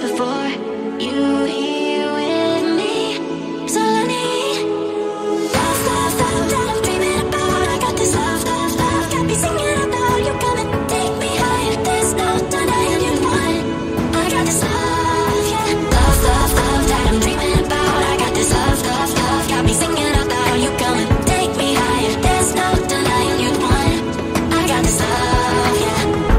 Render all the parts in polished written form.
before. You here with me, so I need love, love, love that I'm dreaming about. I got this love, love, love, got me singing about. You gonna take me higher, there's no denying you want. I got this love, yeah. Love, love, love that I'm dreaming about. I got this love, love, love, got me singing out loud. You gonna take me higher, there's no denying you want. I got this love, yeah.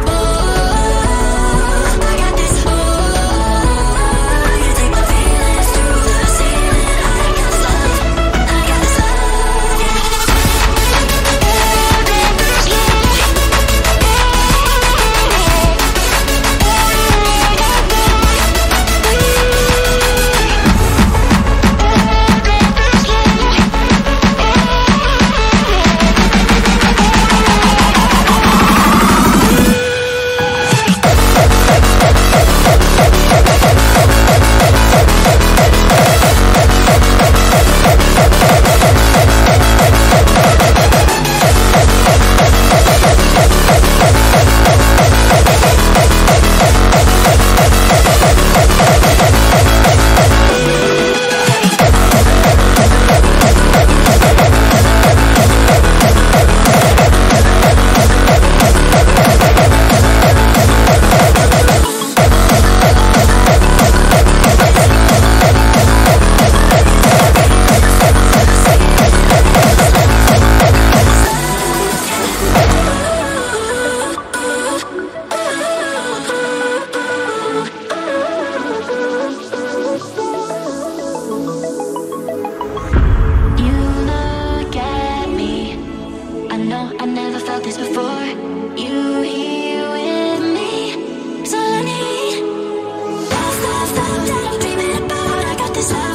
I never felt this before. You here with me, so I need love, love, love that I'm dreaming about. I got this love.